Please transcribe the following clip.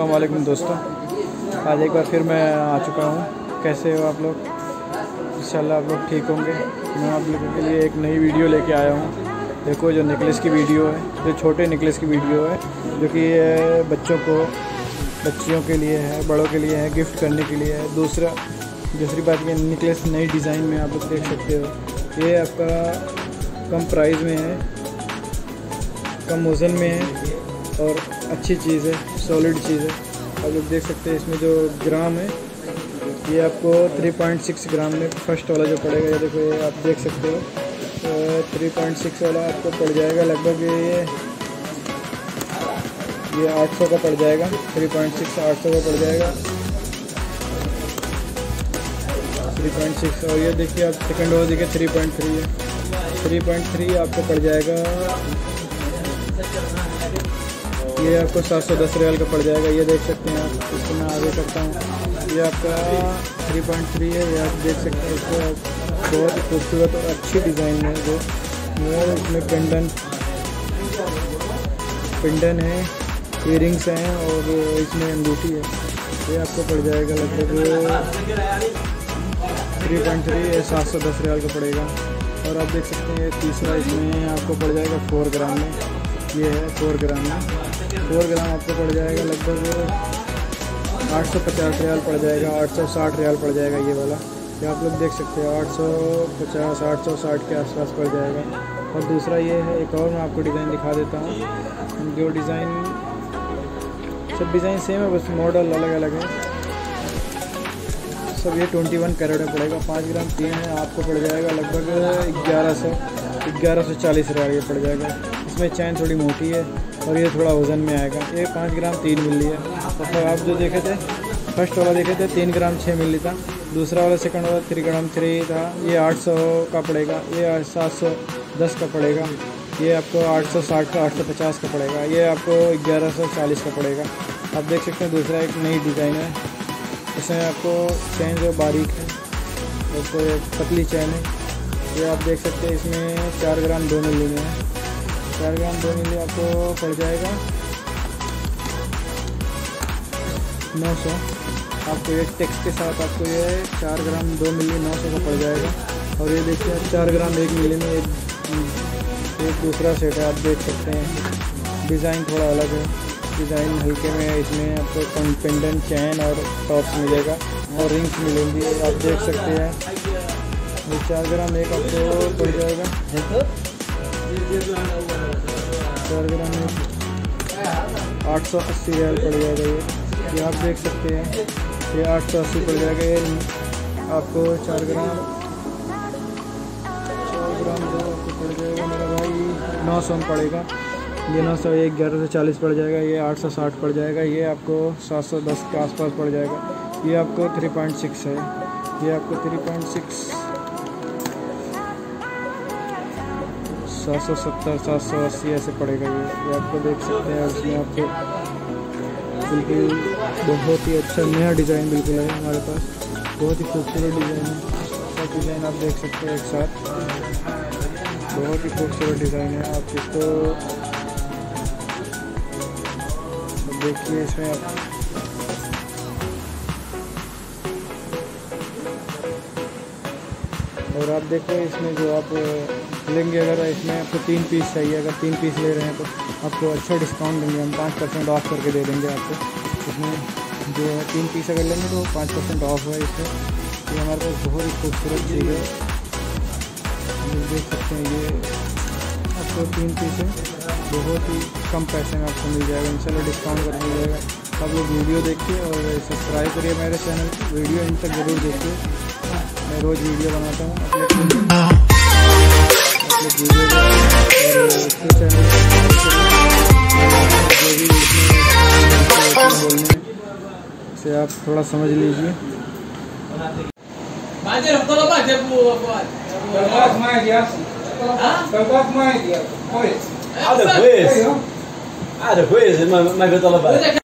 अस्सलाम वालेकुम दोस्तों, आज एक बार फिर मैं आ चुका हूँ। कैसे हो आप लोग? इंशाल्लाह आप लोग ठीक होंगे। मैं आप लोगों के लिए एक नई वीडियो लेके आया हूँ। देखो जो नेकलेस की वीडियो है, जो छोटे नेकलेस की वीडियो है, जो कि बच्चियों के लिए है, बड़ों के लिए है, गिफ्ट करने के लिए है। दूसरी बात ये नेकलेस नई डिज़ाइन में आप लोग देख सकते हो। ये आपका कम प्राइस में है, कम वज़न में है और अच्छी चीज़ है, सॉलिड चीज़ है। आप लोग देख सकते हैं इसमें जो ग्राम है ये आपको 3.6 ग्राम में फर्स्ट वाला जो पड़ेगा, ये देखो ये आप देख सकते हो। 3.6 वाला आपको पड़ जाएगा लगभग ये 800 का पड़ जाएगा। 3.6 800 का पड़ जाएगा 3.6। और ये देखिए आप सेकंड वाला देखिए 3.3 है। 3.3 आपको पड़ जाएगा, ये आपको 710 रियाल का पड़ जाएगा। ये देख सकते हैं आप, इसको मैं आगे करता हूँ। ये आपका 3.3 है, ये आप देख सकते हैं। इसको बहुत ही खूबसूरत और अच्छी डिज़ाइन है जो इसमें पेंडन है, इयरिंग्स हैं और इसमें अंगूठी है। ये आपको पड़ जाएगा लगभग 3.3 है, 710 रियाल का पड़ेगा। और आप देख सकते हैं तीसरा इसमें आपको पड़ जाएगा 4 ग्राम में। ये है 4 ग्राम में। 4 ग्राम आपको पड़ जाएगा लगभग 850 रियाल पड़ जाएगा, 860 रियाल पड़ जाएगा ये वाला। ये आप लोग देख सकते हैं 850 860 के आसपास पड़ जाएगा। और दूसरा ये है, एक और मैं आपको डिज़ाइन दिखा देता हूँ। जो डिज़ाइन सब डिज़ाइन सेम है, बस मॉडल अलग अलग है सब। ये 21 कैरेट में पड़ेगा, 5 ग्राम 3 है, आपको पड़ जाएगा लगभग 1140 रियाल ये पड़ जाएगा। इसमें चैन थोड़ी मोटी है और ये थोड़ा वज़न में आएगा। ये 5 ग्राम 3 मिली है। मतलब आप जो देखे थे फर्स्ट वाला देखे थे 3 ग्राम 6 मिली था। दूसरा वाला सेकंड वाला 3 ग्राम 3 था। ये 800 का पड़ेगा, ये 710 का पड़ेगा, ये आपको 860 का 850 का पड़ेगा, ये आपको 1140 का पड़ेगा। आप देख सकते हैं दूसरा एक नई डिज़ाइन है। इसमें आपको चैन जो बारीक है और तो पतली चैन है, ये आप देख सकते हैं। इसमें 4 ग्राम 2 मिली में है। 4 ग्राम 2 मिली आपको पड़ जाएगा 900। आपको ये टैक्स के साथ आपको ये 4 ग्राम 2 मिली 900 का पड़ जाएगा। और ये देखिए 4 ग्राम 1 मिली में एक दूसरा सेट है, आप देख सकते हैं। डिज़ाइन थोड़ा अलग है, डिज़ाइन हल्के में है। इसमें आपको पेंडेंट चैन और टॉप्स मिलेगा और रिंग्स मिलेंगी, आप देख सकते हैं। ये 4 ग्राम एक आपको पड़ जाएगा 4 ग्राम में 880 रियाल पड़ जाएगा। ये आप देख सकते हैं, ये 880 पड़ जाएगा। ये आपको 4 ग्राम 2 आपको पड़ जाएगा मेरा भाई 900 में पड़ेगा। ये 900, ये 1140 पड़ जाएगा। ये 860 पड़ जाएगा। ये आपको 710 के आसपास पड़ जाएगा। ये आपको 3.6 है। ये आपको 3.6 770 780 ऐसे पड़ेगा। ये आपको देख सकते हैं। उसमें आपको बिल्कुल बहुत ही अच्छा नया डिज़ाइन बिल्कुल है हमारे पास। बहुत ही खूबसूरत डिज़ाइन है। सब डिज़ाइन आप देख सकते हैं एक साथ, बहुत ही खूबसूरत डिज़ाइन है। आप इसको देखिए, इसमें आप और आप देखो इसमें जो आप लेंगे, अगर इसमें आपको 3 पीस चाहिए, अगर 3 पीस ले रहे हैं तो आपको अच्छा डिस्काउंट देंगे हम, 5% ऑफ करके दे देंगे आपको। इसमें जो है 3 पीस अगर लेंगे तो 5% ऑफ है इसमें। ये हमारे पास बहुत ही खूबसूरत चीज़ है, आप देख सकते हैं। ये आपको 3 पीस है, बहुत ही कम पैसे में आपको मिल जाएगा, इंशाल्लाह डिस्काउंट कर मिल जाएगा। आप लोग वीडियो देखिए और सब्सक्राइब करिए मेरे चैनल, वीडियो इन तक ज़रूर देखिए। मैं रोज़ वीडियो बनाता हूँ से आप थोड़ा समझ लीजिए। هذا كويس، هذا كويس ما قلت طلبات.